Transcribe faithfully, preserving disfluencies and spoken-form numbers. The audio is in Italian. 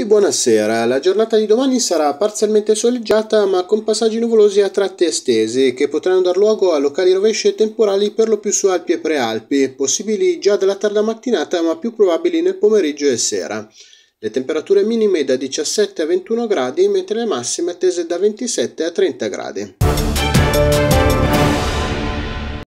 tutti, buonasera. La giornata di domani sarà parzialmente soleggiata ma con passaggi nuvolosi a tratti estesi che potranno dar luogo a locali rovesci e temporali per lo più su Alpi e Prealpi, possibili già dalla tarda mattinata ma più probabili nel pomeriggio e sera. Le temperature minime da diciassette a ventuno gradi mentre le massime attese da ventisette a trenta gradi.